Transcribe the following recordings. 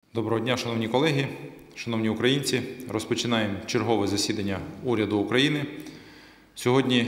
Доброго дня, шановні колеги, шановні українці. Розпочинаємо чергове засідання уряду України. Сьогодні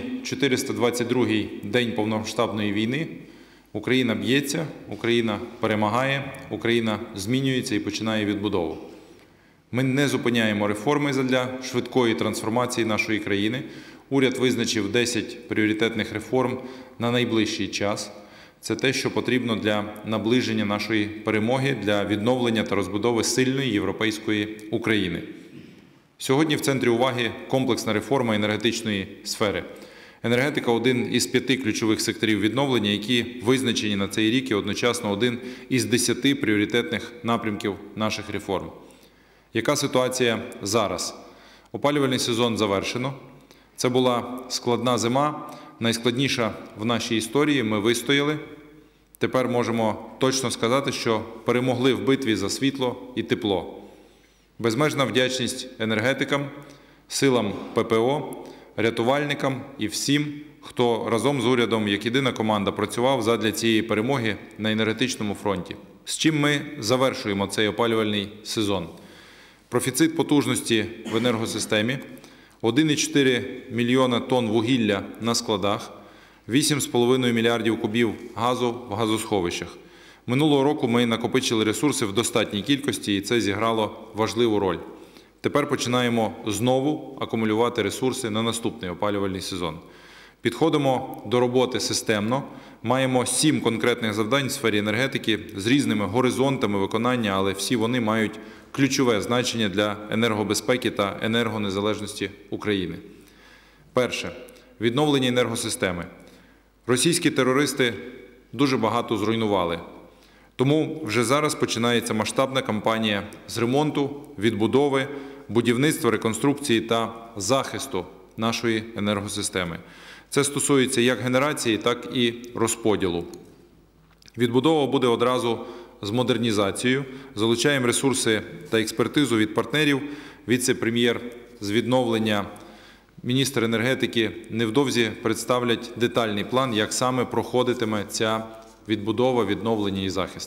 422-й день повномасштабної війни. Україна б'ється, Україна перемагає, Україна змінюється і починає відбудову. Ми не зупиняємо реформи задля швидкої трансформації нашої країни. Уряд визначив 10 пріоритетних реформ на найближчий час. Це те, що потрібно для наближення нашої перемоги, для відновлення та розбудови сильної європейської України. Сьогодні в центрі уваги комплексна реформа енергетичної сфери. Енергетика – один із 5 ключових секторів відновлення, які визначені на цей рік і одночасно один із 10 пріоритетних напрямків наших реформ. Яка ситуація зараз? Опалювальний сезон завершено. Це була складна зима, найскладніша в нашій історії. Ми вистояли. Тепер можемо точно сказати, що перемогли в битві за світло і тепло. Безмежна вдячність енергетикам, силам ППО, рятувальникам і всім, хто разом з урядом, як єдина команда, працював задля цієї перемоги на енергетичному фронті. З чим ми завершуємо цей опалювальний сезон? Профіцит потужності в енергосистемі, 1,4 мільйона тонн вугілля на складах, 8,5 мільярдів кубів газу в газосховищах. Минулого року ми накопичили ресурси в достатній кількості, і це зіграло важливу роль. Тепер починаємо знову акумулювати ресурси на наступний опалювальний сезон. Підходимо до роботи системно. Маємо 7 конкретних завдань в сфері енергетики з різними горизонтами виконання, але всі вони мають ключове значення для енергобезпеки та енергонезалежності України. Перше. Відновлення енергосистеми. Російські терористи дуже багато зруйнували. Тому вже зараз починається масштабна кампанія з ремонту, відбудови, будівництва, реконструкції та захисту нашої енергосистеми. Це стосується як генерації, так і розподілу. Відбудова буде одразу з модернізацією. Залучаємо ресурси та експертизу від партнерів. Віце-прем'єр з відновлення, міністр енергетики невдовзі представлять детальний план, як саме проходитиме ця відбудова, відновлення і захист.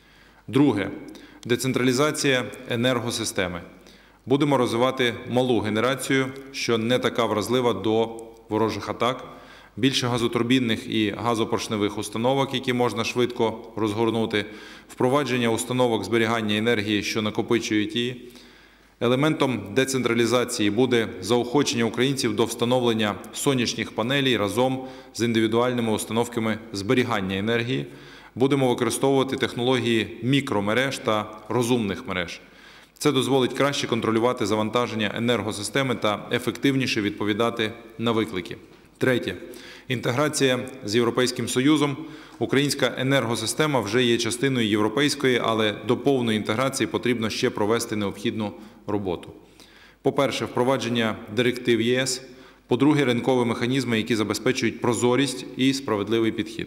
Друге. Децентралізація енергосистеми. Будемо розвивати малу генерацію, що не така вразлива до ворожих атак. Більше газотурбінних і газопоршневих установок, які можна швидко розгорнути. Впровадження установок зберігання енергії, що накопичують її. Елементом децентралізації буде заохочення українців до встановлення сонячних панелей разом з індивідуальними установками зберігання енергії. Будемо використовувати технології мікромереж та розумних мереж. Це дозволить краще контролювати завантаження енергосистеми та ефективніше відповідати на виклики. Третє. Інтеграція з Європейським Союзом. Українська енергосистема вже є частиною європейської, але до повної інтеграції потрібно ще провести необхідну роботу. По-перше, впровадження директив ЄС. По-друге, ринкові механізми, які забезпечують прозорість і справедливий підхід.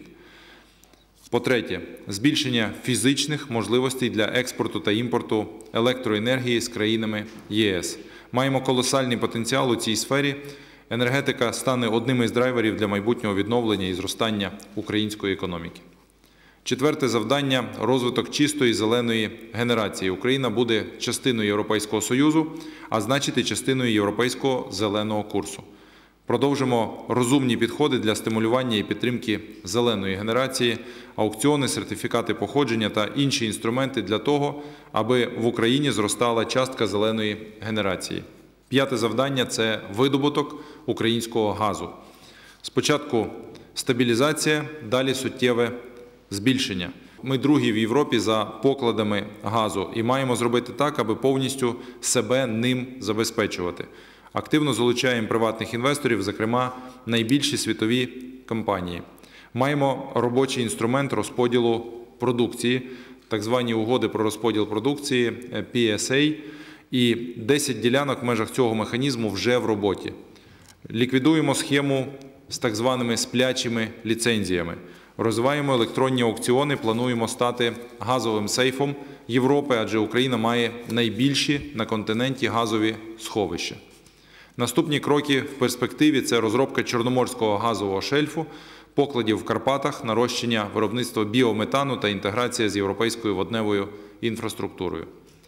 По-третє, збільшення фізичних можливостей для експорту та імпорту електроенергії з країнами ЄС. Маємо колосальний потенціал у цій сфері. Енергетика стане одним із драйверів для майбутнього відновлення і зростання української економіки. Четверте завдання – розвиток чистої зеленої генерації. Україна буде частиною Європейського Союзу, а значить і частиною Європейського зеленого курсу. Продовжимо розумні підходи для стимулювання і підтримки зеленої генерації, аукціони, сертифікати походження та інші інструменти для того, аби в Україні зростала частка зеленої генерації. П'яте завдання – це видобуток українського газу. Спочатку стабілізація, далі суттєве збільшення. Ми другі в Європі за покладами газу і маємо зробити так, аби повністю себе ним забезпечувати. Активно залучаємо приватних інвесторів, зокрема, найбільші світові компанії. Маємо робочий інструмент розподілу продукції, так звані угоди про розподіл продукції, PSA, і 10 ділянок в межах цього механізму вже в роботі. Ліквідуємо схему з так званими сплячими ліцензіями. Розвиваємо електронні аукціони, плануємо стати газовим сейфом Європи, адже Україна має найбільші на континенті газові сховища. Наступні кроки в перспективі – це розробка Чорноморського газового шельфу, покладів в Карпатах, нарощення виробництва біометану та інтеграція з європейською водневою інфраструктурою.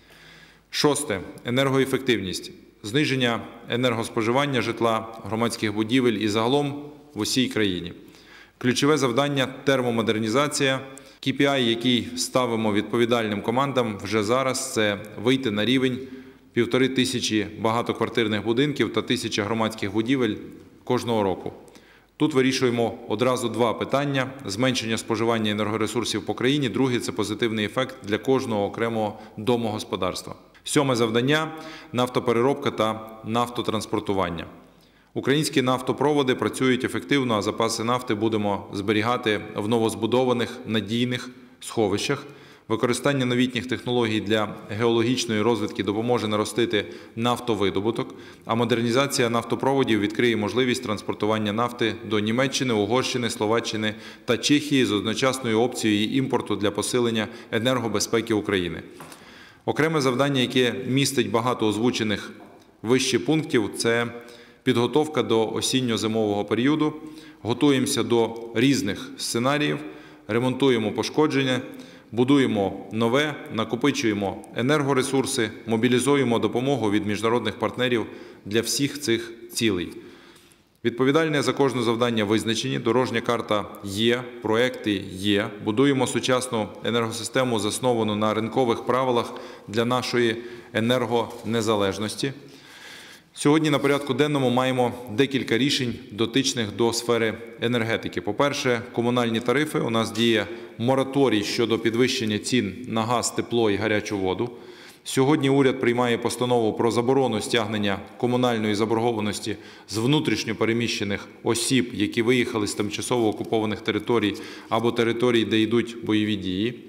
Шосте. Енергоефективність. Зниження енергоспоживання житла, громадських будівель і загалом в усій країні. Ключове завдання – термомодернізація. KPI, який ставимо відповідальним командам вже зараз, це вийти на рівень 1500 багатоквартирних будинків та 1000 громадських будівель кожного року. Тут вирішуємо одразу два питання – зменшення споживання енергоресурсів по країні. Друге – це позитивний ефект для кожного окремого домогосподарства. Сьоме завдання – нафтопереробка та нафтотранспортування. Українські нафтопроводи працюють ефективно, а запаси нафти будемо зберігати в новозбудованих надійних сховищах. Використання новітніх технологій для геологічної розвідки допоможе наростити нафтовидобуток, а модернізація нафтопроводів відкриє можливість транспортування нафти до Німеччини, Угорщини, Словаччини та Чехії з одночасною опцією імпорту для посилення енергобезпеки України. Окреме завдання, яке містить багато озвучених вище пунктів, це підготовка до осінньо-зимового періоду. Готуємося до різних сценаріїв, ремонтуємо пошкодження, будуємо нове, накопичуємо енергоресурси, мобілізуємо допомогу від міжнародних партнерів для всіх цих цілей. Відповідальні за кожне завдання визначені, дорожня карта є, проекти є. Будуємо сучасну енергосистему, засновану на ринкових правилах для нашої енергонезалежності. Сьогодні на порядку денному маємо декілька рішень, дотичних до сфери енергетики. По-перше, комунальні тарифи. У нас діє мораторій щодо підвищення цін на газ, тепло і гарячу воду. Сьогодні уряд приймає постанову про заборону стягнення комунальної заборгованості з внутрішньо переміщених осіб, які виїхали з тимчасово окупованих територій або територій, де йдуть бойові дії.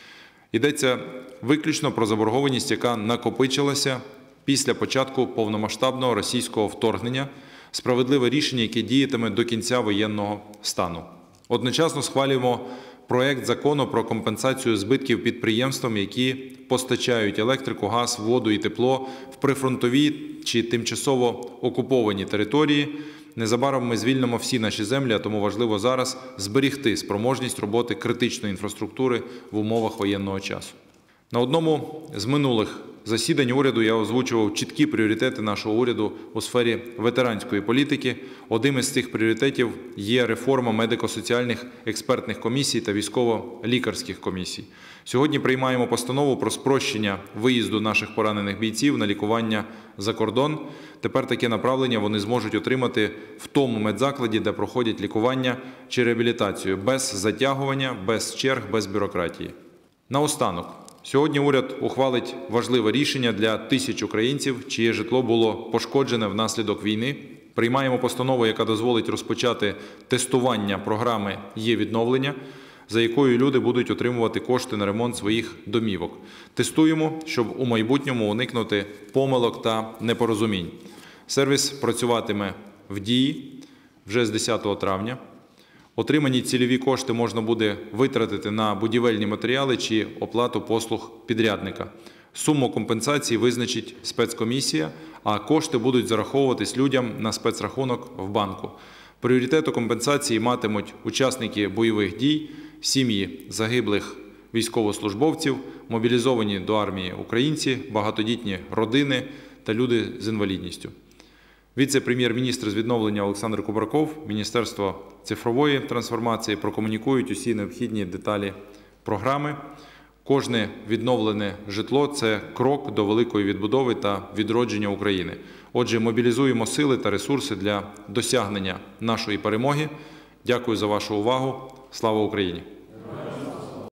Йдеться виключно про заборгованість, яка накопичилася після початку повномасштабного російського вторгнення, справедливе рішення, яке діятиме до кінця воєнного стану. Одночасно схвалюємо проект закону про компенсацію збитків підприємствам, які постачають електрику, газ, воду і тепло в прифронтові чи тимчасово окуповані території. Незабаром ми звільнимо всі наші землі, а тому важливо зараз зберегти спроможність роботи критичної інфраструктури в умовах воєнного часу. На одному з минулих засідань уряду я озвучував чіткі пріоритети нашого уряду у сфері ветеранської політики. Одним із цих пріоритетів є реформа медико-соціальних експертних комісій та військово-лікарських комісій. Сьогодні приймаємо постанову про спрощення виїзду наших поранених бійців на лікування за кордон. Тепер таке направлення вони зможуть отримати в тому медзакладі, де проходять лікування чи реабілітацію, без затягування, без черг, без бюрократії. Наостанок. Сьогодні уряд ухвалить важливе рішення для 1000 українців, чиє житло було пошкоджене внаслідок війни. Приймаємо постанову, яка дозволить розпочати тестування програми «Є-відновлення», за якою люди будуть отримувати кошти на ремонт своїх домівок. Тестуємо, щоб у майбутньому уникнути помилок та непорозумінь. Сервіс працюватиме в дії вже з 10 травня. Отримані цільові кошти можна буде витратити на будівельні матеріали чи оплату послуг підрядника. Суму компенсації визначить спецкомісія, а кошти будуть зараховуватись людям на спецрахунок в банку. Пріоритет у компенсації матимуть учасники бойових дій, сім'ї загиблих військовослужбовців, мобілізовані до армії українці, багатодітні родини та люди з інвалідністю. Віце-прем'єр-міністр з відновлення Олександр Кубраков, Міністерство цифрової трансформації прокомунікують усі необхідні деталі програми. Кожне відновлене житло – це крок до великої відбудови та відродження України. Отже, мобілізуємо сили та ресурси для досягнення нашої перемоги. Дякую за вашу увагу. Слава Україні!